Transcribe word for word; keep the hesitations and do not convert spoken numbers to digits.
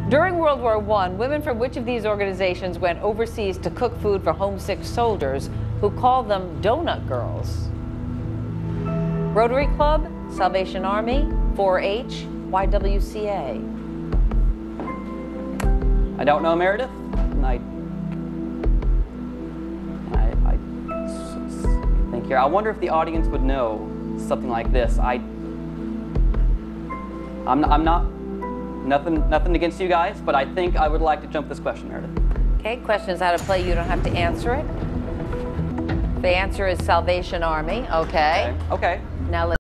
During World War One, women from which of these organizations went overseas to cook food for homesick soldiers who called them donut girls? Rotary Club, Salvation Army, four H, Y W C A. I don't know, Meredith. And I, I, I think here. I wonder if the audience would know something like this. I, I'm, I'm not, nothing, nothing against you guys, but I think I would like to jump this question, Meredith. Okay, question's how to play. You don't have to answer it. The answer is Salvation Army. Okay. Okay. Okay. Now let's.